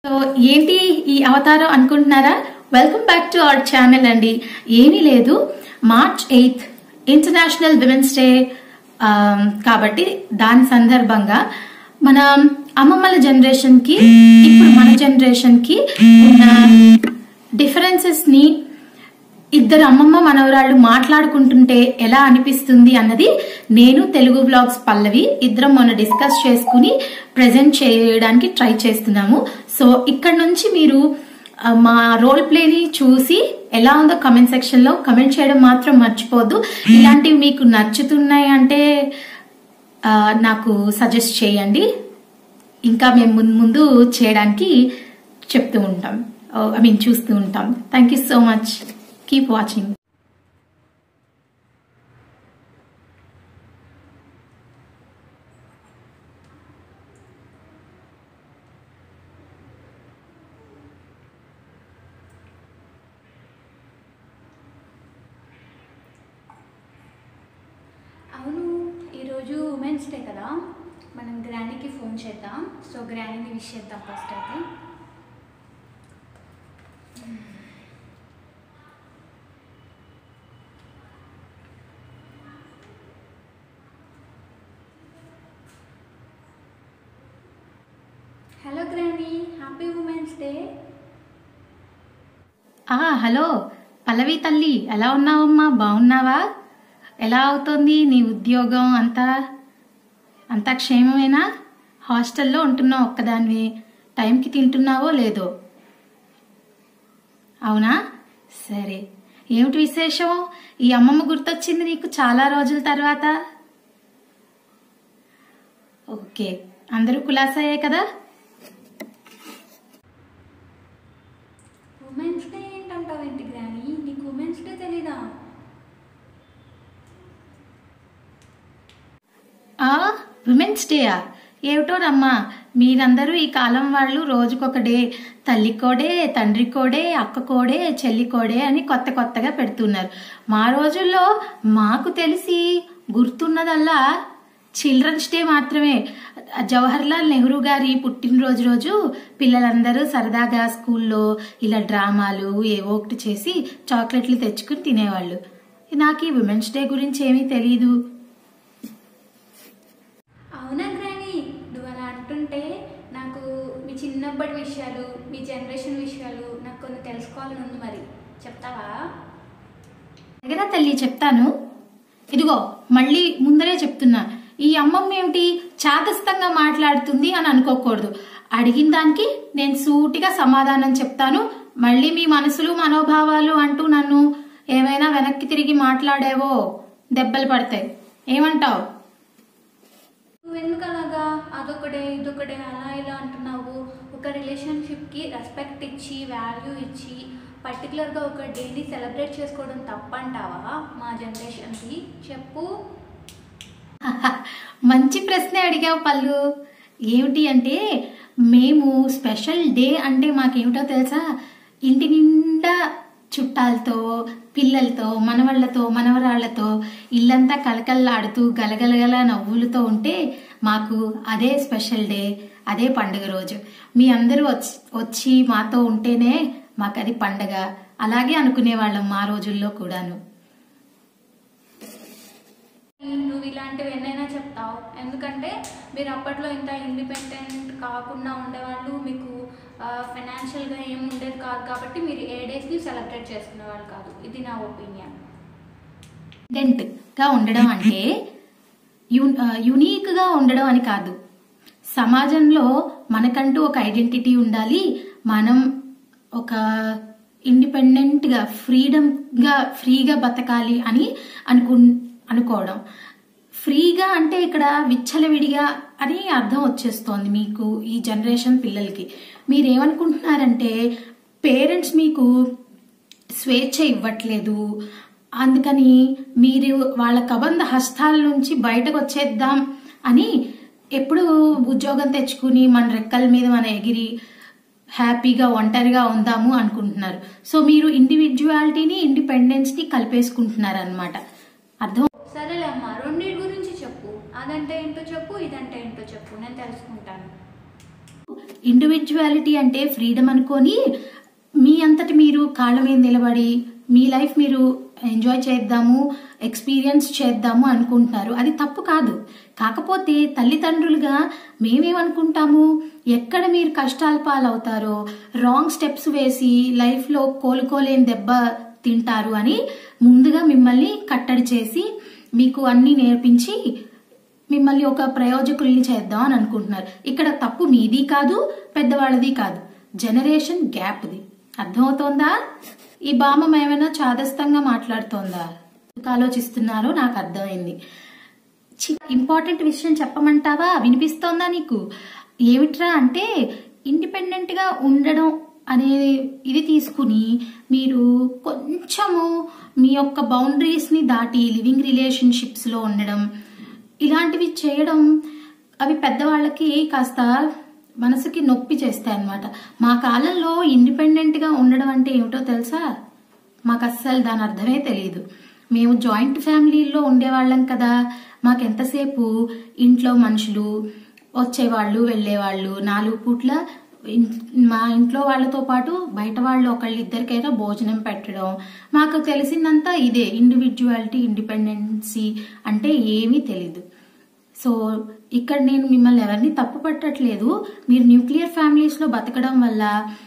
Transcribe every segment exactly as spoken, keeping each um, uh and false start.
So ఏంటి ఈ అవతారం అనుకుంటున్నారా? Welcome back to our channel అండి. ఏమీ లేదు, March eighth international women's day కాబట్టి దాని సందర్భంగా మన అమ్మమ్మల జనరేషన్ కి ఇప్పుడు మన జనరేషన్ కి ఉన్న డిఫరెన్సెస్ ని ఇద్దరు అమ్మమ్మ మనవరాళ్ళు మాట్లాడుకుంటుంటే ఎలా అనిపిస్తుంది అన్నది నేను తెలుగు బ్లాగ్స్ పల్లవి ఇద్దరం మొన్న డిస్కస్ చేసుకుని ప్రెజెంట్ చేయడానికి ట్రై చేస్తున్నాము. సో ఇక్కడ నుంచి మీరు మా రోల్ ప్లేని చూసి ఎలా ఉందో కమెంట్ సెక్షన్ లో కమెంట్ చేయడం మాత్రం మర్చిపోద్దు. ఇలాంటివి మీకు నచ్చుతున్నాయి అంటే నాకు సజెస్ట్ చేయండి, ఇంకా మేము ముందు ముందు చేయడానికి చెప్తూ ఉంటాం, ఐ మీన్ చూస్తూ ఉంటాం. Thank you so much. Keep watching. అవును, ఈరోజు ఉమెన్స్ డే కదా, మనం గ్రానీకి ఫోన్ చేద్దాం. సో గ్రానీని విష్ చేద్దాం ఫస్ట్ అయితే. Hello granny, happy women's day. ఆ హలో పల్లవి తల్లి, ఎలా ఉన్నావమ్మా? బాగున్నావా? ఎలా అవుతోంది నీ ఉద్యోగం? అంతా అంతా క్షేమమేనా? హాస్టల్లో ఉంటున్నావు ఒక్కదానివి, టైంకి తింటున్నావో లేదో? అవునా? సరే, ఏమిటి విశేషం? ఈ అమ్మమ్మ గుర్తొచ్చింది నీకు చాలా రోజుల తర్వాత. ఓకే, అందరూ కులాసాయే కదా? ఉమెన్స్ డే ఏంటంటావేంటి గ్రానీ? నీకు ఉమెన్స్ డే తెలీదా? ఆ విమెన్స్ డేయా? ఏమిటోనమ్మా, మీరందరూ ఈ కాలం వాళ్ళు రోజుకొక డే, తల్లి కోడే, తండ్రి కోడే, అక్క కోడే, చెల్లి కోడే అని కొత్త కొత్తగా పెడుతున్నారు. మా రోజుల్లో మాకు తెలిసి గుర్తున్నదల్లా చిల్డ్రన్స్ డే మాత్రమే. జవహర్లాల్ నెహ్రూ గారి పుట్టినరోజు రోజు పిల్లలందరూ సరదాగా స్కూల్లో ఇలా డ్రామాలు ఏవో ఒకటి చేసి చాక్లెట్లు తెచ్చుకుని తినేవాళ్ళు. నాకు ఈ విమెన్స్ డే గురించి ఏమీ తెలీదు. అవునా గ్రానీ, నువ్వు అలా అంటుంటే నాకు మీ చిన్నప్పటి విషయాలు, మీ జనరేషన్ విషయాలు నాకు కొన్ని తెలుసుకోవాలని ఉంది. మరి చెప్తావా? దగ్గర తల్లి చెప్తాను. ఇదిగో మళ్ళీ ముందరే చెప్తున్నా, ఈ అమ్మమ్మ ఏమిటి చాదస్తంగా మాట్లాడుతుంది అని అనుకోకూడదు. అడిగిన దానికి నేను సూటిగా సమాధానం చెప్తాను. మళ్ళీ మీ మనసులు మనోభావాలు అంటూ నన్ను ఏమైనా వెనక్కి తిరిగి మాట్లాడేవో దెబ్బలు పడతాయి. ఏమంటావు? నువ్వెందుకు అలాగా అదొకటే ఇదొకటే అలా ఇలా అంటున్నావు? ఒక రిలేషన్షిప్కి రెస్పెక్ట్ ఇచ్చి వాల్యూ ఇచ్చి పర్టికులర్గా ఒక డేని సెలబ్రేట్ చేసుకోవడం తప్పంటావా మా జనరేషన్కి? చెప్పు. మంచి ప్రశ్న అడిగావు పల్లు. ఏమిటి అంటే, మేము స్పెషల్ డే అంటే మాకేమిటో తెలుసా? ఇంటి నిండా చుట్టాలతో, పిల్లలతో, మనవళ్లతో, మనవరాళ్లతో ఇల్లంతా కలకల్లాడుతూ గలగలగల నవ్వులతో ఉంటే మాకు అదే స్పెషల్ డే, అదే పండుగ రోజు. మీ అందరూ వచ్చి వచ్చి మాతో ఉంటేనే మాకు అది పండగ. అలాగే అనుకునేవాళ్ళం మా రోజుల్లో కూడాను. నువ్వు ఇలాంటివి ఎన్నైనా చెప్తావు, ఎందుకంటే మీరు అప్పట్లో ఇంత ఇండిపెండెంట్ కాకుండా ఉండేవాళ్ళు, మీకు ఫైనాన్షియల్గా ఏమి ఉండేది కాదు కాబట్టి మీరు ఏ డేస్ని సెలబ్రేట్ చేసుకునేవాళ్ళు కాదు. ఇది నా ఒపీనియన్. ఇండిపెండెంట్గా ఉండడం అంటే యునీక్గా ఉండడం అని కాదు. సమాజంలో మనకంటూ ఒక ఐడెంటిటీ ఉండాలి. మనం ఒక ఇండిపెండెంట్గా ఫ్రీడమ్గా ఫ్రీగా బతకాలి అని అనుకు అనుకోవడం. ఫ్రీగా అంటే ఇక్కడ విచ్చలవిడిగా అని అర్థం వచ్చేస్తోంది మీకు ఈ జనరేషన్ పిల్లలకి. మీరేమనుకుంటున్నారంటే పేరెంట్స్ మీకు స్వేచ్ఛ ఇవ్వట్లేదు, అందుకని మీరు వాళ్ళ కబంధ హస్తాల నుంచి బయటకు వచ్చేద్దాం అని ఎప్పుడు ఉద్యోగం తెచ్చుకుని మన రెక్కల మీద మన ఎగిరి హ్యాపీగా ఒంటరిగా ఉందాము అనుకుంటున్నారు. సో మీరు ఇండివిజువాలిటీని ఇండిపెండెన్స్ ని కలిపేసుకుంటున్నారు అన్నమాట. అర్థం? సరేలే అమ్మా, రెండింటి గురించి చెప్పు. అదంటే ఏంటో చెప్పు, ఇదంటే ఏంటో చెప్పు, నేను తెలుసుకుంటాను. ఇండివిజువాలిటీ అంటే ఫ్రీడమ్ అనుకొని మీ అంతటి మీరు కాళ్ళ మీద నిలబడి మీ లైఫ్ మీరు ఎంజాయ్ చేద్దాము, ఎక్స్పీరియన్స్ చేద్దాము అనుకుంటున్నారు. అది తప్పు కాదు. కాకపోతే తల్లిదండ్రులుగా మేమేమనుకుంటాము, ఎక్కడ మీరు కష్టాల పాలవుతారో, రాంగ్ స్టెప్స్ వేసి లైఫ్లో కోలుకోలేని దెబ్బ తింటారు అని ముందుగా మిమ్మల్ని కట్టడి చేసి మీకు అన్ని నేర్పించి మిమ్మల్ని ఒక ప్రయోజకుల్ని చేద్దాం అని అనుకుంటున్నారు. ఇక్కడ తప్పు మీది కాదు, పెద్దవాళ్ళది కాదు, జనరేషన్ గ్యాప్ది. అర్థమవుతోందా? ఈ బామ్మ ఏమైనా చాదస్తంగా మాట్లాడుతోందా? ఆలోచిస్తున్నారో నాకు అర్థమైంది. ఇంపార్టెంట్ విషయం చెప్పమంటావా? వినిపిస్తోందా నీకు? ఏమిట్రా అంటే, ఇండిపెండెంట్ గా ఉండడం అనే ఇది తీసుకుని మీరు కొంచెము మీ యొక్క బౌండరీస్ ని దాటి లివింగ్ రిలేషన్షిప్స్ లో ఉండడం, ఇలాంటివి చేయడం అవి పెద్దవాళ్ళకి కాస్త మనసుకి నొప్పి చేస్తాయి అన్నమాట. మా కాలంలో ఇండిపెండెంట్ గా ఉండడం అంటే ఏమిటో తెలుసా? మాకు అస్సలు దాని అర్థమే తెలియదు. మేము జాయింట్ ఫ్యామిలీల్లో ఉండేవాళ్ళం కదా. మాకెంతసేపు ఇంట్లో మనుషులు వచ్చేవాళ్ళు వెళ్ళేవాళ్ళు, నాలుగు పూట్ల మా ఇంట్లో వాళ్ళతో పాటు బయట వాళ్ళు ఒకళ్ళు ఇద్దరికైనా భోజనం పెట్టడం. మాకు తెలిసిందంతా ఇదే, ఇండివిజువాలిటీ, ఇండిపెండెన్సీ అంటే ఏమీ తెలీదు. సో ఇక్కడ నేను మిమ్మల్ని ఎవరిని తప్పు పట్టట్లేదు. మీరు న్యూక్లియర్ ఫ్యామిలీస్ లో బతకడం వల్ల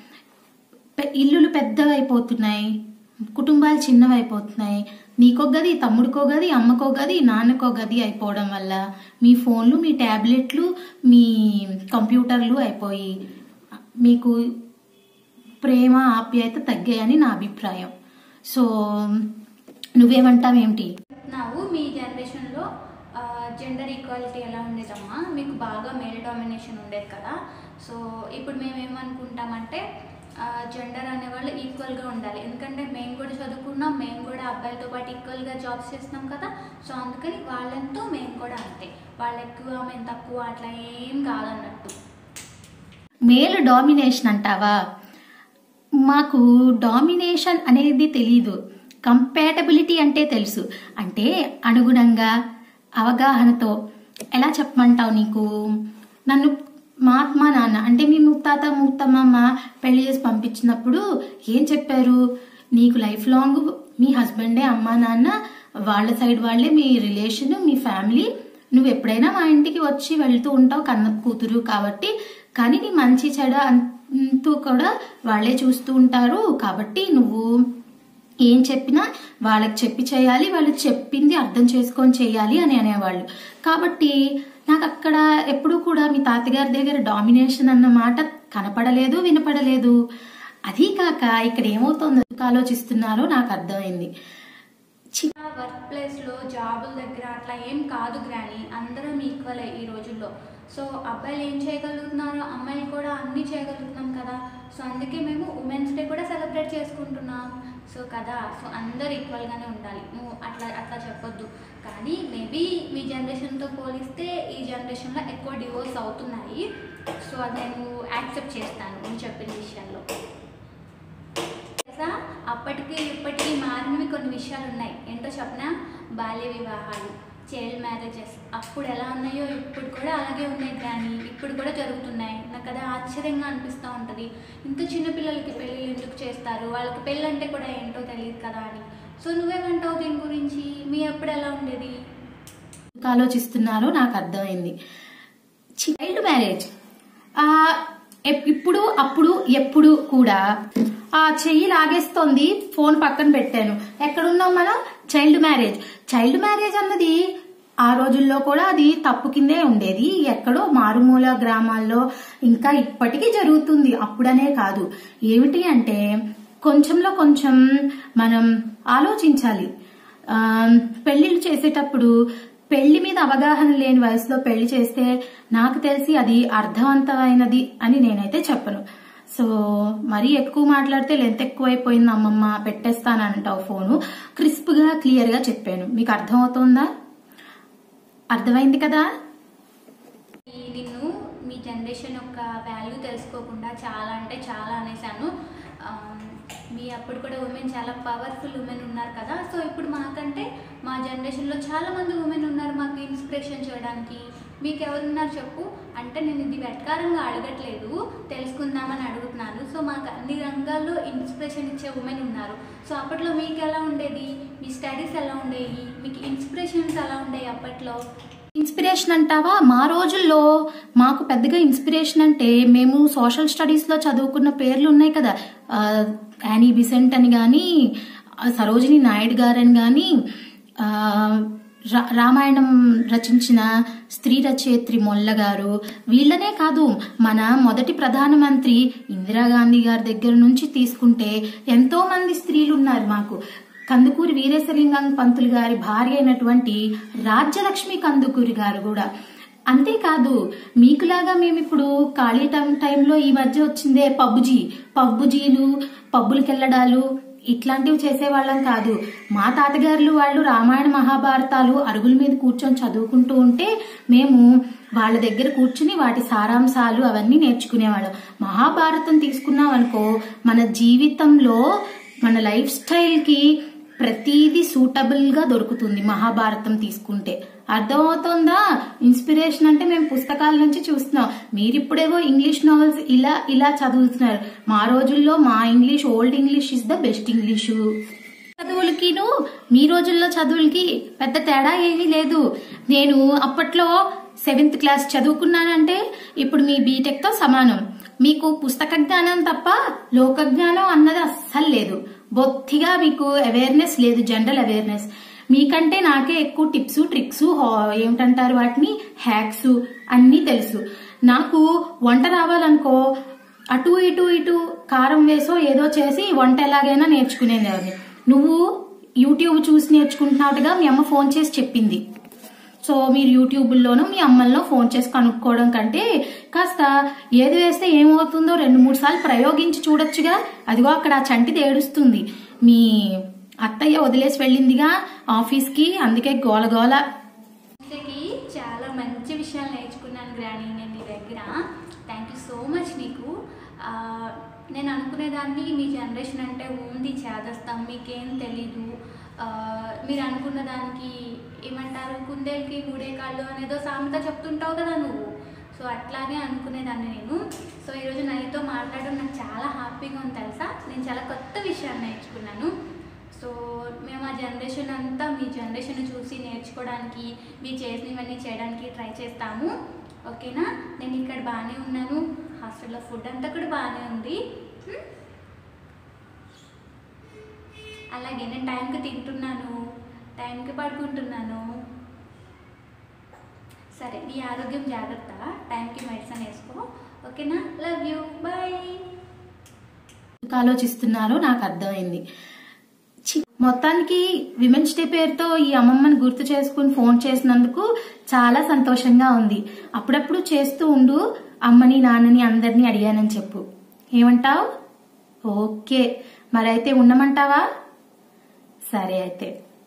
ఇల్లులు పెద్దవైపోతున్నాయి, కుటుంబాలు చిన్నవైపోతున్నాయి. నీకో గది, తమ్ముడికో గది, అమ్మకో గది, నాన్నకో గది అయిపోవడం వల్ల మీ ఫోన్లు, మీ ట్యాబ్లెట్లు, మీ కంప్యూటర్లు అయిపోయి మీకు ప్రేమ ఆప్యాయత తగ్గాయని నా అభిప్రాయం. సో నువ్వేమంటావేమిటి? నాకు మీ జనరేషన్లో జెండర్ ఈక్వాలిటీ ఎలా ఉండేదమ్మా? మీకు బాగా మేల్ డామినేషన్ ఉండేది కదా. సో ఇప్పుడు మేము ఏమనుకుంటామంటే జెండర్ అనేవాళ్ళు ఈక్వల్గా ఉండాలి. ఎందుకంటే మేము కూడా చదువుకున్నాం, మేము కూడా అబ్బాయిలతో పాటు ఈక్వల్గా జాబ్స్ చేస్తున్నాం కదా. సో అందుకని వాళ్ళంతో మేము కూడా అంతే, వాళ్ళు ఎక్కువ మేము తక్కువ అట్లా ఏం కాదన్నట్టు. మేల్ డామినేషన్ అంటావా? మాకు డామినేషన్ అనేది తెలీదు, కంపాటబిలిటీ అంటే తెలుసు. అంటే అనుగుణంగా అవగాహనతో ఎలా చెప్పమంటావు? నీకు నన్ను మా అమ్మ నాన్న అంటే మీ ముత్తాత ముత్తమ్మ పెళ్లి చేసి పంపించినప్పుడు ఏం చెప్పారు? నీకు లైఫ్ లాంగ్ మీ హస్బెండే అమ్మా నాన్న, వాళ్ళ సైడ్ వాళ్ళే మీ రిలేషన్, మీ ఫ్యామిలీ. నువ్వు ఎప్పుడైనా మా ఇంటికి వచ్చి వెళ్తూ ఉంటావు, కన్న కూతురు కాబట్టి. కానీ నీ మంచి చెడ అంటూ కూడా వాళ్ళే చూస్తూ ఉంటారు. కాబట్టి నువ్వు ఏం చెప్పినా వాళ్ళకి చెప్పి చేయాలి, వాళ్ళు చెప్పింది అర్థం చేసుకొని చేయాలి అని అనేవాళ్ళు. కాబట్టి నాకు అక్కడ ఎప్పుడూ కూడా మీ తాతగారి దగ్గర డామినేషన్ అన్న మాట కనపడలేదు, వినపడలేదు. అదీ కాక ఇక్కడ ఏమవుతుందో ఆలోచిస్తున్నారో నాకు అర్థమైంది. వర్క్ ప్లేస్లో జాబుల దగ్గర అట్లా ఏం కాదు గ్రాని, అందరం ఈక్వలే ఈ రోజుల్లో. సో అబ్బాయిలు ఏం చేయగలుగుతున్నారో అమ్మాయిలు కూడా అన్నీ చేయగలుగుతున్నాం కదా. సో అందుకే మేము ఉమెన్స్ డే కూడా సెలబ్రేట్ చేసుకుంటున్నాం. సో కదా, సో అందరు ఈక్వల్గానే ఉండాలి. నువ్వు అట్లా అట్లా చెప్పొద్దు. కానీ మేబీ మీ జనరేషన్తో పోలిస్తే ఈ జనరేషన్లో ఎక్కువ డివోర్స్ అవుతున్నాయి. సో అది నేను యాక్సెప్ట్ చేస్తాను నేను చెప్పిన విషయాల్లో. తెలుసా, అప్పటికి ఇప్పటికీ మారినవి కొన్ని విషయాలు ఉన్నాయి. ఏంటో చెప్పనా? బాల్య వివాహాలు, చైల్డ్ మ్యారేజెస్ అప్పుడు ఎలా ఉన్నాయో ఇప్పుడు కూడా అలాగే ఉన్నాయి. కానీ ఇప్పుడు కూడా జరుగుతున్నాయి. నాకు అది ఆశ్చర్యంగా అనిపిస్తూ ఉంటుంది. ఇంత చిన్నపిల్లలకి పెళ్ళిళ్ళు ఎందుకు చేస్తారు? వాళ్ళకి పెళ్ళి అంటే కూడా ఏంటో తెలియదు కదా అని. సో నువ్వేమంటావు దీని గురించి? మీ ఎప్పుడు ఎలా ఉండేది? ఆలోచిస్తున్నారో నాకు అర్థమైంది. చైల్డ్ మ్యారేజ్ ఇప్పుడు అప్పుడు ఎప్పుడు కూడా ఆ చెయ్యి లాగేస్తోంది. ఫోన్ పక్కన పెట్టాను. ఎక్కడున్నాం మనం? Child marriage. చైల్డ్ మ్యారేజ్ అన్నది ఆ రోజుల్లో కూడా అది తప్పు కిందే ఉండేది. ఎక్కడో మారుమూల గ్రామాల్లో ఇంకా ఇప్పటికీ జరుగుతుంది. అప్పుడనే కాదు. ఏమిటి అంటే కొంచెంలో కొంచెం మనం ఆలోచించాలి. ఆ పెళ్లిళ్ళు చేసేటప్పుడు పెళ్లి మీద అవగాహన లేని వయసులో పెళ్లి చేస్తే నాకు తెలిసి అది అర్థవంతమైనది అని నేనైతే చెప్పను. సో మరీ ఎక్కువ మాట్లాడితే లెంత్ ఎక్కువైపోయింది అమ్మమ్మ పెట్టేస్తానంటావు ఫోను. క్రిస్ప్ గా క్లియర్ గా చెప్పాను. మీకు అర్థమవుతుందా? అర్థమైంది కదా? నిన్ను మీ జనరేషన్ యొక్క వాల్యూ తెలుసుకోకుండా చాలా అంటే చాలా అనేసాను. మీ అప్పుడు కూడా ఉమెన్ చాలా పవర్ఫుల్ ఉమెన్ ఉన్నారు కదా. సో ఇప్పుడు మాకంటే మా జనరేషన్లో చాలామంది ఉమెన్ ఉన్నారు మాకు ఇన్స్పిరేషన్ చేయడానికి. మీకు ఎవరున్నారు చెప్పు అంటే నేను ఇది వెటకారంగా అడగట్లేదు, తెలుసుకుందామని అడుగుతున్నాను. సో మాకు అన్ని రంగాల్లో ఇన్స్పిరేషన్ ఇచ్చే ఉమెన్ ఉన్నారు. సో అప్పట్లో మీకు ఎలా ఉండేది, మీ స్టడీస్ ఎలా ఉండేవి, మీకు ఇన్స్పిరేషన్స్ ఎలా ఉండేవి అప్పట్లో? ఇన్స్పిరేషన్ అంటావా? మా రోజుల్లో మాకు పెద్దగా ఇన్స్పిరేషన్ అంటే మేము సోషల్ స్టడీస్లో చదువుకున్న పేర్లు ఉన్నాయి కదా, యానీ బిసెంట్ అని కానీ, సరోజిని నాయుడు గారని కానీ, రామాయణం రచించిన స్త్రీ రచయిత్రి మొల్ల గారు, వీళ్ళనే కాదు మన మొదటి ప్రధానమంత్రి ఇందిరాగాంధీ గారి దగ్గర నుంచి తీసుకుంటే ఎంతో మంది స్త్రీలు ఉన్నారు మాకు. కందుకూరి వీరేశలింగం పంతులు గారి భార్య అయినటువంటి రాజ్యలక్ష్మి కందుకూరి గారు కూడా. అంతేకాదు మీకులాగా మేము ఇప్పుడు ఖాళీ టైం టైంలో ఈ మధ్య వచ్చిందే పబ్బుజీ పబ్బుజీలు పబ్బులకి వెళ్ళడాలు ఇట్లాంటివి చేసేవాళ్ళం కాదు. మా తాతగారులు వాళ్ళు రామాయణ మహాభారతాలు అరుగుల మీద కూర్చొని చదువుకుంటూ ఉంటే మేము వాళ్ళ దగ్గర కూర్చుని వాటి సారాంశాలు అవన్నీ నేర్చుకునేవాళ్ళం. మహాభారతం తీసుకున్నాం అనుకో, మన జీవితంలో మన లైఫ్ స్టైల్కి ప్రతిదీ సూటబుల్ గా దొరుకుతుంది మహాభారతం తీసుకుంటే. అర్థమవుతుందా? ఇన్స్పిరేషన్ అంటే మేము పుస్తకాల నుంచి చూస్తున్నాం, మీరిప్పుడేవో ఇంగ్లీష్ నావెల్స్ ఇలా ఇలా చదువుతున్నారు. మా రోజుల్లో మా English old English is the best English. చదువులకిను మీ రోజుల్లో చదువులకి పెద్ద తేడా ఏమీ లేదు. నేను అప్పట్లో సెవెంత్ క్లాస్ చదువుకున్నానంటే ఇప్పుడు మీ బీటెక్ తో సమానం. మీకు పుస్తక జ్ఞానం తప్ప లోక జ్ఞానం అన్నది అస్సలు లేదు. బొత్తిగా మీకు అవేర్నెస్ లేదు, జనరల్ అవేర్నెస్. మీకంటే నాకే ఎక్కువ టిప్స్ ట్రిక్స్ ఏమిటంటారు వాటిని, హ్యాక్స్ అన్నీ తెలుసు. నాకు వంట రావాలనుకో అటు ఇటు ఇటు కారం వేసో ఏదో చేసి వంట ఎలాగైనా నేర్చుకునేదాన్ని. నువ్వు యూట్యూబ్ చూసి నేర్చుకుంటున్నావుగా మీ అమ్మ ఫోన్ చేసి చెప్పింది. సో మీరు యూట్యూబ్లోనూ మీ అమ్మల్లో ఫోన్ చేసి కనుక్కోవడం కంటే కాస్త ఏది వేస్తే ఏమవుతుందో రెండు మూడు సార్లు ప్రయోగించి చూడొచ్చుగా. అదిగో అక్కడ ఆ చంటిది ఏడుస్తుంది, మీ అత్తయ్య వదిలేసి వెళ్ళిందిగా ఆఫీస్కి, అందుకే గోల గోల. చాలా మంచి విషయాలు నేర్చుకున్నాను గ్రాని నేను నీ దగ్గర. థ్యాంక్ యూ సో మచ్ నీకు. నేను అనుకునేదాన్ని మీ జనరేషన్ అంటే ఉంది చేదస్తాం, మీకేం తెలీదు, మీరు అనుకున్న దానికి ఏమంటారు కుందేలకి మూడే కాళ్ళు అనేదో సామెత చెప్తుంటావు కదా నువ్వు. సో అట్లాగే అనుకునేదాన్ని నేను. సో ఈరోజు నాతో మాట్లాడడం నాకు చాలా హ్యాపీగా ఉంది తెలుసా. నేను చాలా కొత్త విషయాన్ని నేర్చుకున్నాను. సో మేము ఆ జనరేషన్ అంతా మీ జనరేషన్ చూసి నేర్చుకోవడానికి, మీరు చేసినవన్నీ చేయడానికి ట్రై చేస్తాము. ఓకేనా? నేను ఇక్కడ బాగానే ఉన్నాను, హాస్టల్లో ఫుడ్ అంతా కూడా బాగానే ఉంది. అలాగే నేను టైంకి తింటున్నాను, టైంకి పడుకుంటున్నాను. సరే, నీ ఆరోగ్యం జాగ్రత్త, టైంకి మెడిసిన్ వేసుకో. ఓకేనా? Love you, bye. ఆలోచిస్తున్నారో నాకు అర్థమైంది. మొత్తానికి విమెన్స్ డే పేరుతో ఈ అమ్మమ్మని గుర్తు చేసుకుని ఫోన్ చేసినందుకు చాలా సంతోషంగా ఉంది. అప్పుడప్పుడు చేస్తూ ఉండు, అమ్మని నాన్నని అందరినీ అడిగానని చెప్పు. ఏమంటావు? ఓకే, మరైతే ఉండమంటావా? సరే అయితే.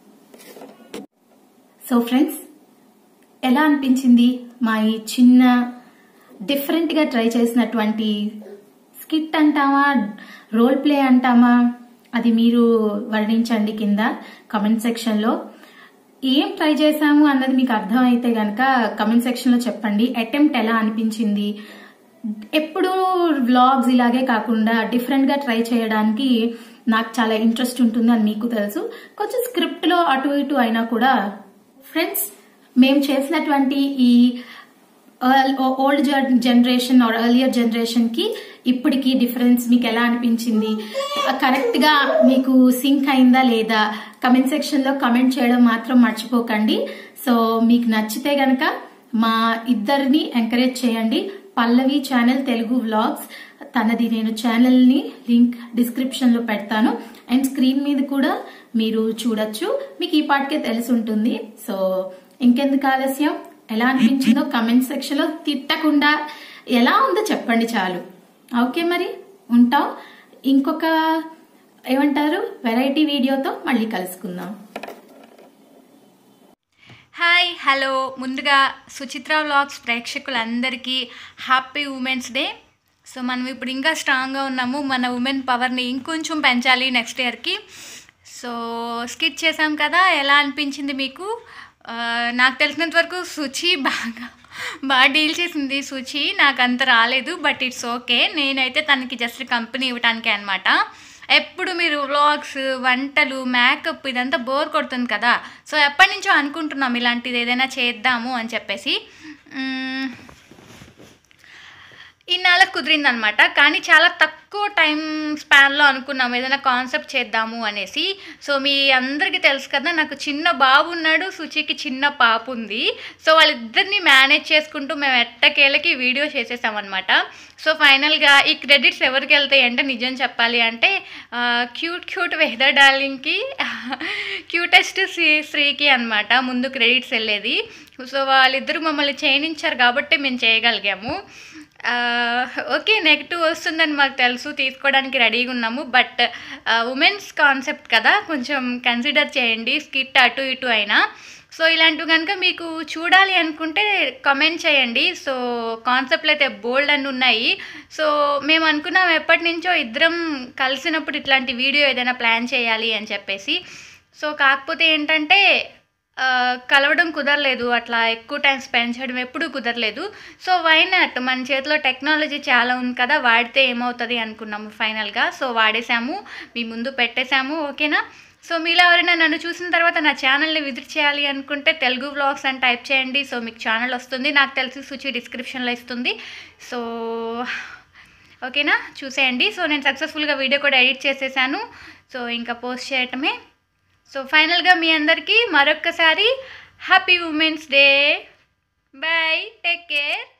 సో ఫ్రెండ్స్, ఎలా అనిపించింది మా ఈ చిన్న డిఫరెంట్గా ట్రై చేసినటువంటి స్కిట్ అంటామా, రోల్ ప్లే అంటామా, అది మీరు వర్ణించండి కింద కమెంట్ సెక్షన్లో. ఏం ట్రై చేశాము అన్నది మీకు అర్థమైతే గనక కమెంట్ సెక్షన్లో చెప్పండి. అటెంప్ట్ ఎలా అనిపించింది. ఎప్పుడు వ్లాగ్స్ ఇలాగే కాకుండా డిఫరెంట్గా ట్రై చేయడానికి నాకు చాలా ఇంట్రెస్ట్ ఉంటుంది అని మీకు తెలుసు. కొంచెం స్క్రిప్ట్లో అటు ఇటు అయినా కూడా. ఫ్రెండ్స్, మేము చేసినటువంటి ఈ old generation or earlier generation కి ఇప్పటికి డిఫరెన్స్ మీకు ఎలా అనిపించింది, కరెక్ట్ గా మీకు సింక్ అయిందా లేదా కమెంట్ సెక్షన్ లో కమెంట్ చేయడం మాత్రం మర్చిపోకండి. సో మీకు నచ్చితే గనక మా ఇద్దరిని ఎంకరేజ్ చేయండి. పల్లవి ఛానల్ తెలుగు వ్లాగ్స్ తనది, నేను ఛానల్ ని లింక్ డిస్క్రిప్షన్ లో పెడతాను. అండ్ స్క్రీన్ మీద కూడా మీరు చూడొచ్చు, మీకు ఈ పాటికే తెలిసి ఉంటుంది. సో ఇంకెందుకు ఆలస్యం, ఎలా అనిపించిందో కమెంట్ సెక్షన్ లో తిట్టకుండా ఎలా ఉందో చెప్పండి చాలు. ఓకే, మరి ఉంటాం. ఇంకొక ఏమంటారు వెరైటీ వీడియోతో మళ్ళీ కలుసుకుందాం. Hi, hello. ముందుగా సుచిత్ర వ్లాగ్స్ ప్రేక్షకులందరికీ హ్యాపీ ఉమెన్స్ డే. సో మనం ఇప్పుడు ఇంకా స్ట్రాంగ్గా ఉన్నాము, మన ఉమెన్ పవర్ని ఇంకొంచెం పెంచాలి నెక్స్ట్ ఇయర్కి. సో స్కిట్ చేసాం కదా, ఎలా అనిపించింది మీకు? నాకు తెలిసినంత వరకు శుచి బాగా బాగా డీల్ చేసింది. శుచి నాకు అంత రాలేదు, బట్ ఇట్స్ ఓకే. నేనైతే తనకి జస్ట్ కంపెనీ ఇవ్వటానికే అనమాట. ఎప్పుడు మీరు వ్లాగ్స్, వంటలు, మేకప్ ఇదంతా బోర్ కొడుతుంది కదా. సో ఎప్పటి నుంచో అనుకుంటున్నాం ఇలాంటిది ఏదైనా చేద్దాము అని చెప్పేసి. ఇన్నాళ్ళకి కుదిరిందనమాట. కానీ చాలా తక్కువ టైం స్పాన్లో అనుకున్నాము ఏదైనా కాన్సెప్ట్ చేద్దాము అనేసి. సో మీ అందరికీ తెలుసు కదా, నాకు చిన్న బాబు ఉన్నాడు, శుచికి చిన్న పాప ఉంది. సో వాళ్ళిద్దరిని మేనేజ్ చేసుకుంటూ మేము ఎట్టకేళ్ళకి వీడియో చేసేసామన్నమాట. సో ఫైనల్గా ఈ క్రెడిట్స్ ఎవరికి వెళ్తాయి అంటే, నిజం చెప్పాలి అంటే క్యూట్ క్యూట్ వెదర్ డార్లింగ్కి, క్యూటెస్ట్ శ్రీ శ్రీకి అనమాట ముందు క్రెడిట్స్ వెళ్ళేది. సో వాళ్ళిద్దరూ మమ్మల్ని చేయనించారు కాబట్టి మేము చేయగలిగాము. ఓకే, నెగిటివ్ వస్తుందని మాకు తెలుసు, తీసుకోవడానికి రెడీగా ఉన్నాము. బట్ ఉమెన్స్ కాన్సెప్ట్ కదా, కొంచెం కన్సిడర్ చేయండి స్కిట్ అటు ఇటు అయినా. సో ఇలాంటివి కనుక మీకు చూడాలి అనుకుంటే కమెంట్ చేయండి. సో కాన్సెప్ట్లు అయితే బోల్డ్ అని ఉన్నాయి. సో మేము అనుకున్నాం ఎప్పటి నుంచో ఇద్దరం కలిసినప్పుడు ఇట్లాంటి వీడియో ఏదైనా ప్లాన్ చేయాలి అని చెప్పేసి. సో కాకపోతే ఏంటంటే కలవడం కుదరలేదు, అట్లా ఎక్కువ టైం స్పెండ్ చేయడం ఎప్పుడూ కుదరలేదు. సో వై నాట్, మన చేతిలో టెక్నాలజీ చాలా ఉంది కదా, వాడితే ఏమవుతుంది అనుకున్నాము ఫైనల్గా. సో వాడేసాము, మీ ముందు పెట్టేశాము. ఓకేనా? సో మీలో ఎవరైనా నన్ను చూసిన తర్వాత నా ఛానల్ని విజిట్ చేయాలి అనుకుంటే తెలుగు వ్లాగ్స్ అని టైప్ చేయండి. సో మీకు ఛానల్ వస్తుంది, నాకు తెలిసి శుచి డిస్క్రిప్షన్లో ఇస్తుంది. సో ఓకేనా, చూసేయండి. సో నేను సక్సెస్ఫుల్గా వీడియో కూడా ఎడిట్ చేసేసాను. సో ఇంకా పోస్ట్ చేయటమే. సో ఫైనల్గా మీ అందరికీ మరొక్కసారి happy women's day. Bye, take care.